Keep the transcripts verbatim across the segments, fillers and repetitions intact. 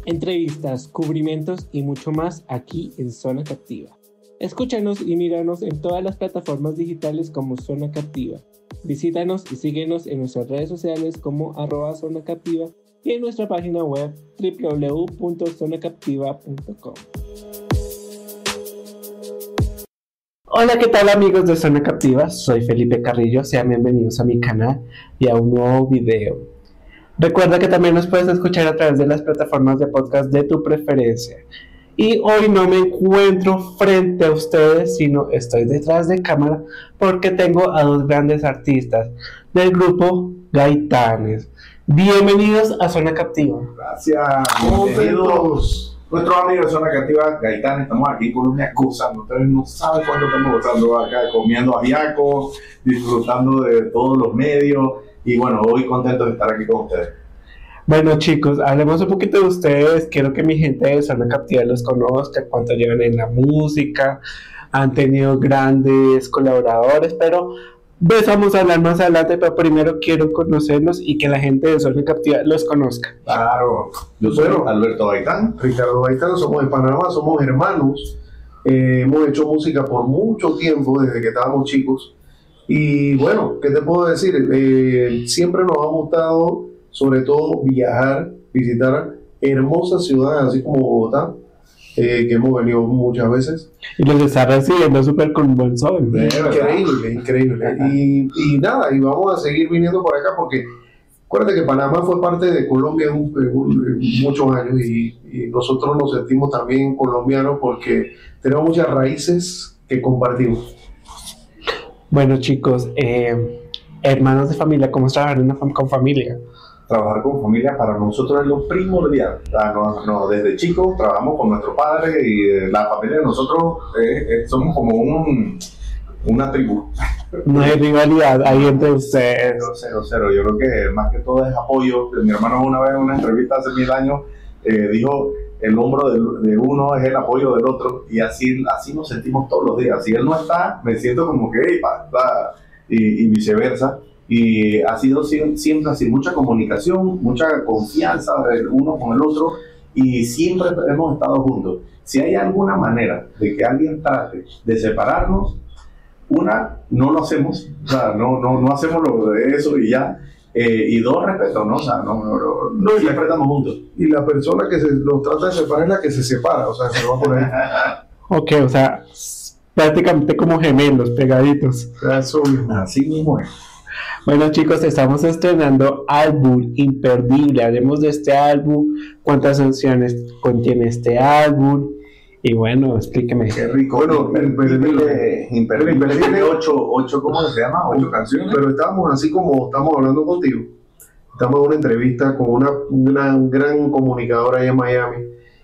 Entrevistas, cubrimientos y mucho más aquí en Zona Captiva. Escúchanos y míranos en todas las plataformas digitales como Zona Captiva. Visítanos y síguenos en nuestras redes sociales como arroba Zona Captiva y en nuestra página web doble u doble u doble u punto zona captiva punto com. Hola, ¿qué tal amigos de Zona Captiva? Soy Felipe Carrillo, sean bienvenidos a mi canal y a un nuevo video. Recuerda que también nos puedes escuchar a través de las plataformas de podcast de tu preferencia. Y hoy no me encuentro frente a ustedes, sino estoy detrás de cámara porque tengo a dos grandes artistas del grupo Gaitanes. Bienvenidos a Zona Captiva. Gracias, bienvenidos. Nuestros amigos de Zona Captiva, Gaitanes, estamos aquí con una excusa. Ustedes no saben cuánto estamos gozando acá, comiendo ajiaco, disfrutando de todos los medios. Y bueno, hoy contento de estar aquí con ustedes. Bueno chicos, hablemos un poquito de ustedes. Quiero que mi gente de Zona Captiva los conozca, cuánto llevan en la música. Han tenido grandes colaboradores, pero vamos a hablar más adelante. Pero primero quiero conocerlos y que la gente de Zona Captiva los conozca. Claro, yo soy bueno, Alberto Gaitán. Ricardo Gaitán, somos de Panamá, somos hermanos. Eh, hemos hecho música por mucho tiempo, desde que estábamos chicos. Y bueno, ¿qué te puedo decir? Eh, siempre nos ha gustado, sobre todo, viajar, visitar hermosas ciudades, así como Bogotá, eh, que hemos venido muchas veces. Y los está recibiendo súper con buen sol. Increíble, increíble. Y, y nada, y vamos a seguir viniendo por acá porque acuérdate que Panamá fue parte de Colombia en, un, en, un, en muchos años y, y nosotros nos sentimos también colombianos porque tenemos muchas raíces que compartimos. Bueno chicos, eh, hermanos de familia, ¿cómo es trabajar una fam- con familia? Trabajar con familia para nosotros es lo primordial. O sea, no, no, desde chicos trabajamos con nuestro padre y la familia de nosotros eh, eh, somos como un, una tribu. No hay rivalidad ahí entre ustedes. Cero, cero, cero. Yo creo que más que todo es apoyo. Mi hermano una vez en una entrevista hace mil años eh, dijo: el hombro de, de uno es el apoyo del otro, y así, así nos sentimos todos los días. Si él no está, me siento como que hey, pa, pa, y, y viceversa. Y ha sido siempre así, mucha comunicación, mucha confianza del uno con el otro, y siempre hemos estado juntos. Si hay alguna manera de que alguien trate de separarnos, una, no lo hacemos, o sea, no, no, no hacemos lo de eso y ya. Eh, y dos, respeto, ¿no? O sea, no, no, no, no siempre estamos juntos. Y la persona que se los trata de separar es la que se separa, o sea, se va por ahí. Ok, o sea, prácticamente como gemelos, pegaditos. Eso mismo. Así mismo es. Bueno chicos, estamos estrenando álbum imperdible. Hablemos de este álbum, cuántas canciones contiene este álbum. Y bueno, explíqueme. Qué rico. Bueno, imperdible, imperdible. Tiene ocho, ocho, ¿cómo se llama? Ocho canciones. Pero estábamos así como estamos hablando contigo. Estamos en una entrevista con una, una gran comunicadora allá en Miami.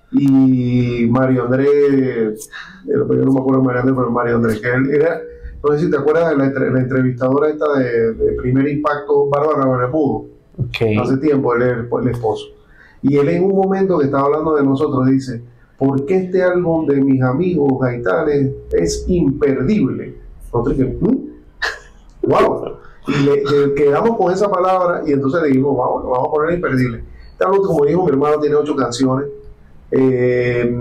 Y Mario Andrés, yo no me acuerdo de Mario Andrés, pero Mario Andrés, que él era, no sé si te acuerdas de la, la entrevistadora esta de, de Primer Impacto, Bárbara Bermudo. Okay. Hace tiempo, él es el, el esposo. Y él en un momento que estaba hablando de nosotros dice: ¿por qué este álbum de mis amigos Gaitanes es imperdible? Nosotros que, ¿Mm? ¡wow! Y le, le quedamos con esa palabra y entonces le dijimos, vamos, vamos a poner imperdible. Este álbum, como dijo mi hermano, tiene ocho canciones. Eh,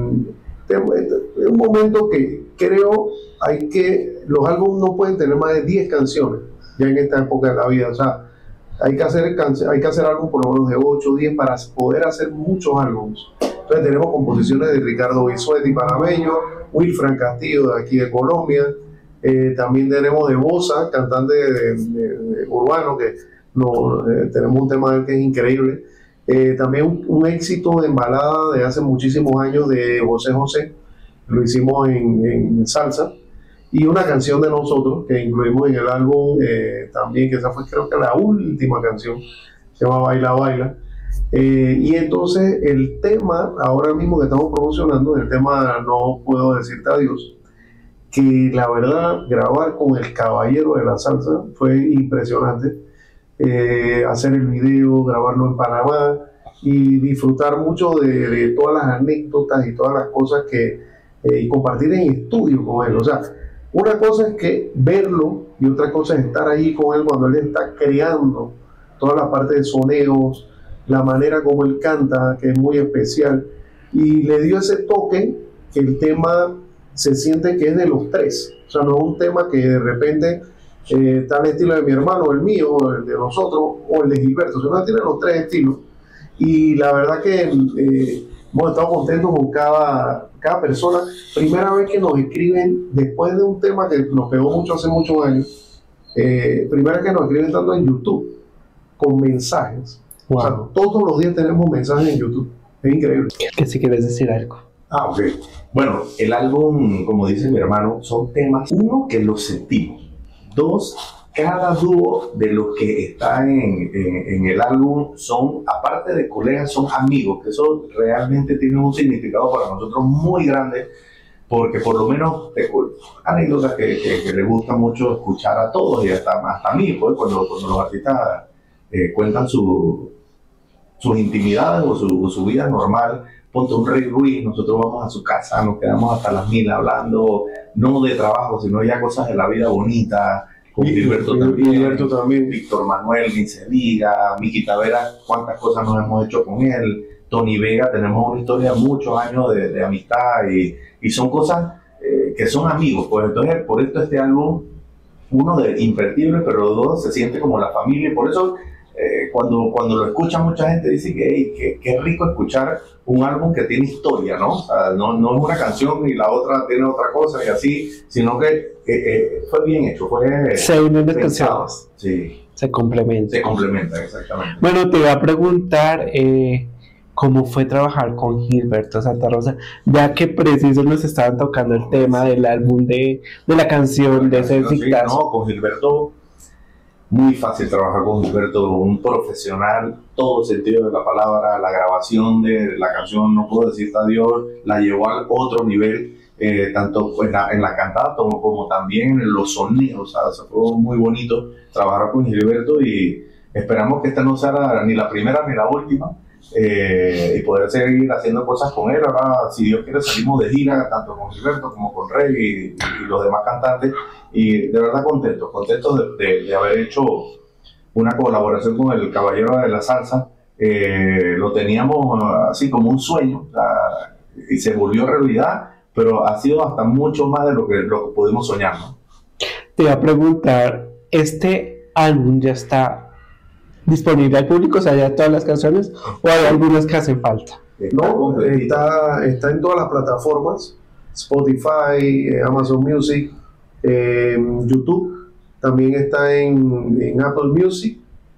es un momento que creo hay que, los álbumes no pueden tener más de diez canciones ya en esta época de la vida. O sea, hay que hacer, hay que hacer álbumes por lo menos de ocho o diez para poder hacer muchos álbumes. Entonces tenemos composiciones de Ricardo Bisuetti, panameño, Wilfran Castillo de aquí de Colombia, eh, también tenemos de Bosa, cantante de, de, de urbano, que no, eh, tenemos un tema de él que es increíble, eh, también un, un éxito en balada de hace muchísimos años de José José, lo hicimos en, en salsa, y una canción de nosotros que incluimos en el álbum eh, también, que esa fue creo que la última canción, se llama Baila Baila. Eh, y entonces el tema ahora mismo que estamos promocionando, el tema No Puedo Decirte Adiós, que la verdad grabar con el caballero de la salsa fue impresionante, eh, hacer el video, grabarlo en Panamá y disfrutar mucho de, de todas las anécdotas y todas las cosas que eh, y compartir en estudio con él. O sea, una cosa es que verlo y otra cosa es estar ahí con él cuando él está creando toda la parte de soneos, la manera como él canta, que es muy especial, y le dio ese toque que el tema se siente que es de los tres, o sea, no es un tema que de repente eh, está el estilo de mi hermano, el mío, o el de nosotros, o el de Gilberto, sino que tiene los tres estilos, y la verdad que eh, hemos estado contentos con cada, cada persona. Primera vez que nos escriben, después de un tema que nos pegó mucho hace muchos años, eh, primera vez que nos escriben tanto en YouTube, con mensajes. Wow. O sea, todos los días tenemos mensajes en YouTube. Es increíble. Que si quieres decir algo. Ah, ok. Bueno, el álbum, como dice mi hermano, son temas, uno, que los sentimos. Dos, cada dúo de los que está en, en, en el álbum son, aparte de colegas, son amigos, que eso realmente tiene un significado para nosotros muy grande, porque por lo menos te, anécdotas que, que, que les gusta mucho escuchar a todos y hasta, hasta a mí, pues, cuando, cuando los artistas eh, cuentan su, sus intimidades o su, su vida normal. Ponte un Rey Ruiz, nosotros vamos a su casa, nos quedamos hasta las mil hablando, no de trabajo, sino ya cosas de la vida bonita. Con Gilberto también, Gilberto también, Víctor Manuel, ni se diga, Miki Tavera, cuántas cosas nos hemos hecho con él, Tony Vega, tenemos una historia de muchos años de, de amistad y, y son cosas eh, que son amigos, pues entonces por esto este álbum, uno de imperdible, pero los dos se siente como la familia, y por eso eh, cuando, cuando lo escucha mucha gente dice que hey, qué que rico escuchar un álbum que tiene historia, ¿no? O sea, no, no es una canción y la otra tiene otra cosa y así, sino que eh, eh, fue bien hecho, fue se unen las canciones, sí, se complementan. Se complementan, exactamente. Bueno, te iba a preguntar eh, cómo fue trabajar con Gilberto Santa Rosa, ya que preciso nos estaban tocando el tema del álbum de, de la canción, de ese dictazo. Sí, no, con Gilberto muy fácil trabajar con Gilberto, un profesional, todo sentido de la palabra, la grabación de la canción, no puedo decir adiós, la llevó al otro nivel, eh, tanto en la, en la cantada como, como también en los sonidos, o sea, fue muy bonito trabajar con Gilberto y esperamos que esta no sea la, ni la primera ni la última, eh, y poder seguir haciendo cosas con él. Ahora, si Dios quiere, salimos de gira, tanto con Gilberto como con Rey y, y los demás cantantes, y de verdad contentos, contentos de, de, de haber hecho una colaboración con el Caballero de la Salsa. Eh, lo teníamos así como un sueño, o sea, y se volvió realidad, pero ha sido hasta mucho más de lo que, lo que pudimos soñar, ¿no? Te iba a preguntar, ¿este álbum ya está disponible al público, o sea, ya todas las canciones, o hay algunas que hacen falta? No, está, está en todas las plataformas, Spotify, eh, Amazon Music, eh, YouTube, también está en, en Apple Music,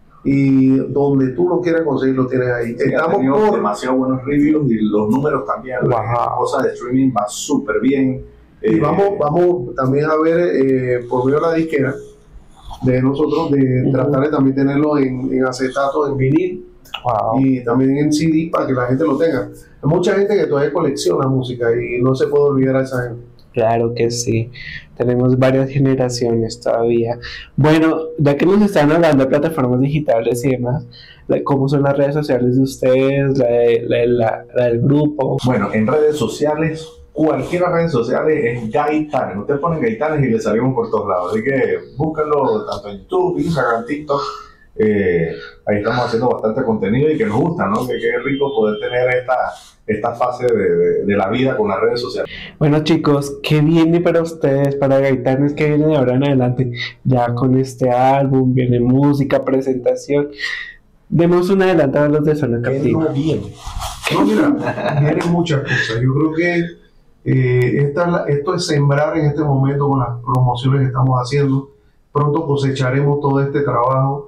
y donde tú lo quieras conseguir lo tienes ahí. Sí, estamos por demasiado buenos reviews y los números también, wow. La cosa de streaming va súper bien. Y eh, vamos, vamos también a ver eh, por medio de la disquera de nosotros, de uh-huh. tratar de también tenerlo en, en acetato, en vinil, wow. y también en C D para que la gente lo tenga. Hay mucha gente que todavía colecciona música y no se puede olvidar a esa gente. Claro que sí, tenemos varias generaciones todavía. Bueno, ya que nos están hablando de plataformas digitales y demás, ¿cómo son las redes sociales de ustedes, la, de, la, la, la del grupo? Bueno, en redes sociales, cualquier redes sociales es Gaitanes. Ustedes ponen Gaitanes y les salimos por todos lados. Así que búsquenlo tanto en YouTube, Instagram, TikTok. Eh, ahí estamos haciendo bastante contenido y que nos gusta, ¿no? Que qué rico poder tener esta, esta fase de, de, de la vida con las redes sociales. Bueno, chicos, ¿qué viene para ustedes, para Gaitanes? ¿Qué viene de ahora en adelante? Ya con este álbum viene música, presentación. Demos un adelanto a los de Zona Captiva. No viene. No, mira, vienen muchas cosas. Yo creo que eh, esta, esto es sembrar en este momento con las promociones que estamos haciendo. Pronto cosecharemos todo este trabajo.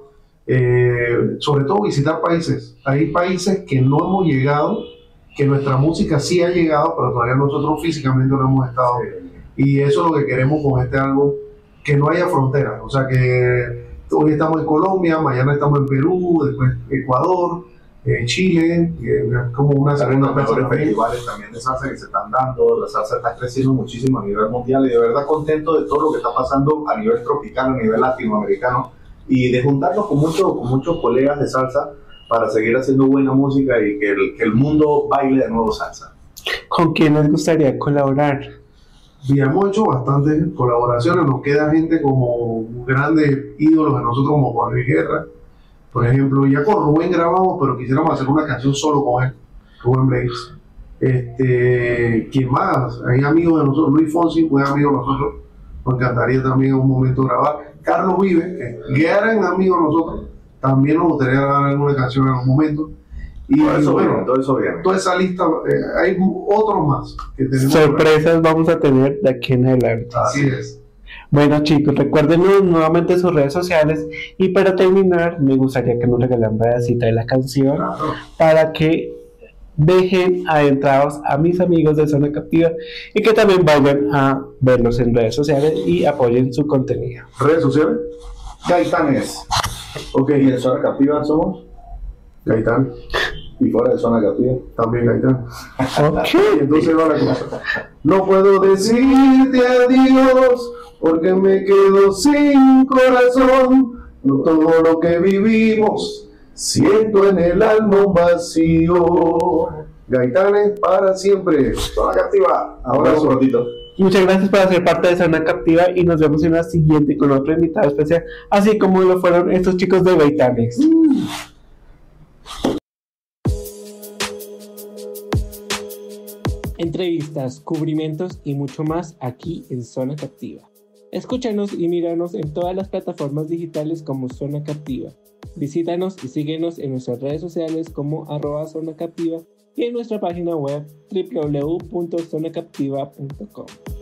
Eh, sobre todo visitar países. Hay países que no hemos llegado, que nuestra música sí ha llegado, pero todavía nosotros físicamente no hemos estado. Y eso es lo que queremos con este álbum, que no haya fronteras. O sea, que hoy estamos en Colombia, mañana estamos en Perú, después Ecuador, eh, Chile, eh, como una segunda plaza. Los festivales también de salsa que se están dando, la salsa está creciendo muchísimo a nivel mundial y de verdad contento de todo lo que está pasando a nivel tropical, a nivel latinoamericano, y de juntarnos con muchos, con muchos colegas de salsa para seguir haciendo buena música y que el, que el mundo baile de nuevo salsa. ¿Con quién les gustaría colaborar? Y hemos hecho bastantes colaboraciones, nos queda gente como grandes ídolos de nosotros como Juan Luis Guerra, Por ejemplo, ya con Rubén grabamos, pero quisiéramos hacer una canción solo con él, Rubén Blades. Este, ¿quién más? Hay amigos de nosotros, Luis Fonsi fue amigo de nosotros, nos encantaría también en un momento grabar. Carlos Vive, que gran amigo de nosotros, también nos gustaría grabar alguna canción en algún momento. Y todo eso bueno, viene, todo eso viene. Toda esa lista, eh, hay otros más que tenemos. Sorpresas vamos a tener de aquí en adelante. Así es. Bueno chicos, recuerden nuevamente sus redes sociales y para terminar me gustaría que nos regalaran un pedacito de la canción Claro. para que dejen adentrados a mis amigos de Zona Captiva y que también vayan a verlos en redes sociales y apoyen su contenido. ¿Redes sociales? Gaitanes. Ok, Y en Zona Captiva somos. Gaitán, Y fuera de Zona Captiva. también Gaitán. Ok. Y entonces va la cosa. No puedo decirte adiós porque me quedo sin corazón. No todo lo que vivimos siento en el alma un vacío. Gaitanes para siempre. Zona Captiva. Ahora Abrazo, sí. ratito. Muchas gracias por ser parte de Zona Captiva y nos vemos en la siguiente con otro invitado especial, así como lo fueron estos chicos de Gaitanes. Entrevistas, cubrimientos y mucho más aquí en Zona Captiva. Escúchanos y míranos en todas las plataformas digitales como Zona Captiva. Visítanos y síguenos en nuestras redes sociales como arroba Zona Captiva y en nuestra página web doble u doble u doble u punto zona captiva punto com.